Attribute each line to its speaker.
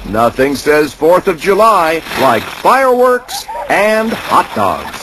Speaker 1: Nothing says 4th of July like fireworks and hot dogs.